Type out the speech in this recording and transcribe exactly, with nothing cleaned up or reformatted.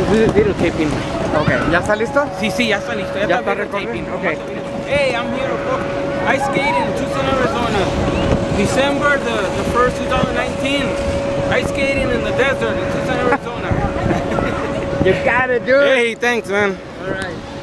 videotaping. Okay, ¿ya está listo? Sí, sí, ya está listo. Ya, ¿Ya está está videotaping. Okay. Hey, I'm here for ice skating in Tucson, Arizona. December the, the first, two thousand nineteen. Ice skating in the desert in Tucson, Arizona. You gotta do it. Hey, thanks, man. All right.